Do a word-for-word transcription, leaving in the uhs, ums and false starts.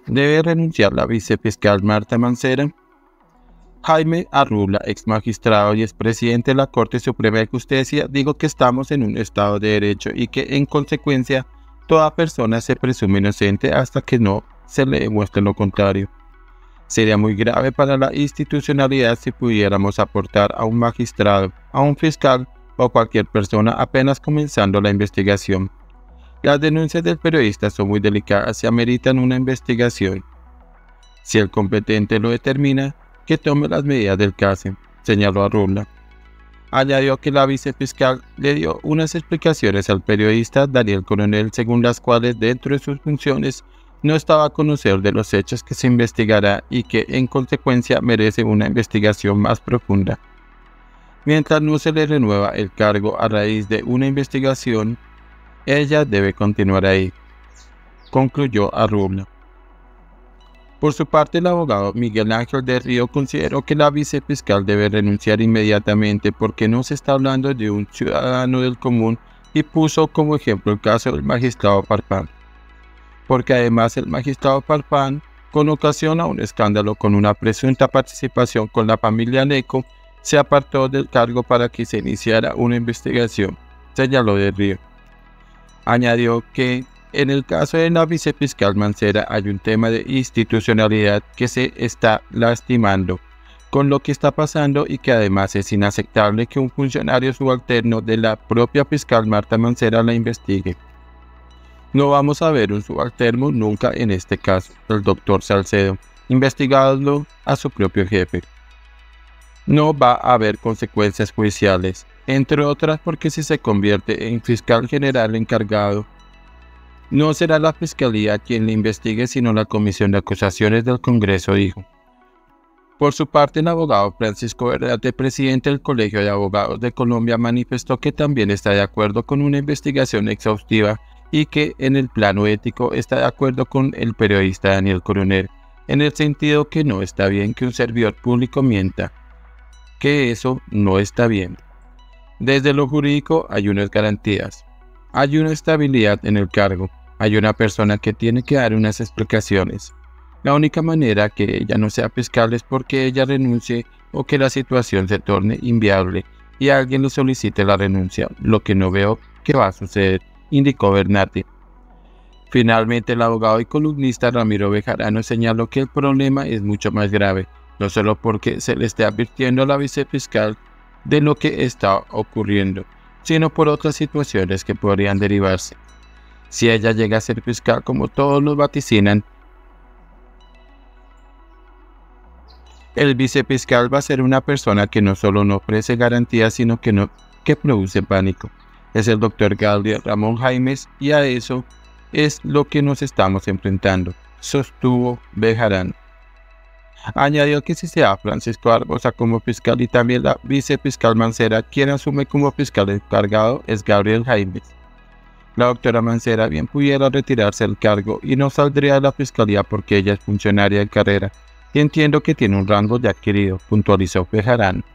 ¿Debe renunciar la vicefiscal Marta Mancera? Jaime Arrula, ex magistrado y expresidente de la Corte Suprema de Justicia, dijo que estamos en un Estado de Derecho y que, en consecuencia, toda persona se presume inocente hasta que no se le demuestre lo contrario. Sería muy grave para la institucionalidad si pudiéramos aportar a un magistrado, a un fiscal o cualquier persona apenas comenzando la investigación. Las denuncias del periodista son muy delicadas y ameritan una investigación. Si el competente lo determina, que tome las medidas del caso, señaló Arrula. Añadió que la vicefiscal le dio unas explicaciones al periodista Daniel Coronel, según las cuales dentro de sus funciones no estaba a conocer de los hechos que se investigará y que en consecuencia merece una investigación más profunda. Mientras no se le renueva el cargo a raíz de una investigación, ella debe continuar ahí, concluyó Arrula. Por su parte, el abogado Miguel Ángel del Río consideró que la vicefiscal debe renunciar inmediatamente porque no se está hablando de un ciudadano del común y puso como ejemplo el caso del magistrado Farfán. Porque además el magistrado Farfán, con ocasión a un escándalo con una presunta participación con la familia Neco, se apartó del cargo para que se iniciara una investigación, señaló del Río. Añadió que en el caso de la vicefiscal Mancera hay un tema de institucionalidad que se está lastimando con lo que está pasando y que además es inaceptable que un funcionario subalterno de la propia fiscal Marta Mancera la investigue. No vamos a ver un subalterno nunca en este caso, el doctor Salcedo, investigando a su propio jefe. No va a haber consecuencias judiciales, entre otras porque si se convierte en fiscal general encargado, no será la Fiscalía quien le investigue, sino la Comisión de Acusaciones del Congreso, dijo. Por su parte, el abogado Francisco Verdate, presidente del Colegio de Abogados de Colombia, manifestó que también está de acuerdo con una investigación exhaustiva y que en el plano ético está de acuerdo con el periodista Daniel Coronel, en el sentido que no está bien que un servidor público mienta, que eso no está bien. Desde lo jurídico hay unas garantías. Hay una estabilidad en el cargo, hay una persona que tiene que dar unas explicaciones. La única manera que ella no sea fiscal es porque ella renuncie o que la situación se torne inviable y alguien le solicite la renuncia, lo que no veo que va a suceder, indicó Bernati. Finalmente, el abogado y columnista Ramiro Bejarano señaló que el problema es mucho más grave, no solo porque se le esté advirtiendo a la vicefiscal de lo que está ocurriendo, sino por otras situaciones que podrían derivarse. Si ella llega a ser fiscal como todos lo vaticinan, el vicefiscal va a ser una persona que no solo no ofrece garantías, sino que, no, que produce pánico. Es el doctor Gabriel Ramón Jaimes y a eso es lo que nos estamos enfrentando, sostuvo Bejarano. Añadió que si se da Francisco Arbosa como fiscal y también la vicefiscal Mancera, quien asume como fiscal encargado es Gabriel Jaimes. La doctora Mancera bien pudiera retirarse del cargo y no saldría de la fiscalía porque ella es funcionaria de carrera y entiendo que tiene un rango ya adquirido, puntualizó Bejarano.